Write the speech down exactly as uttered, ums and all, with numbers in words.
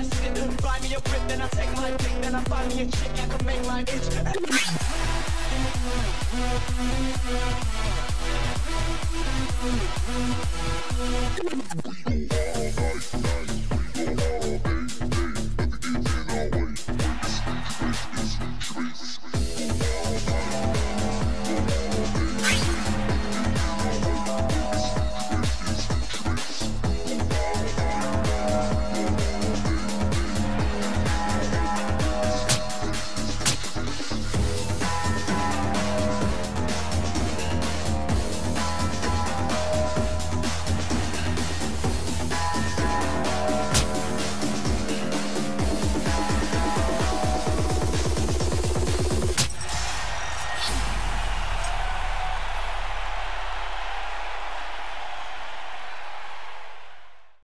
my sit. Buy me a whip, then I take my dick, then I find me a chick that can make my itch. All night.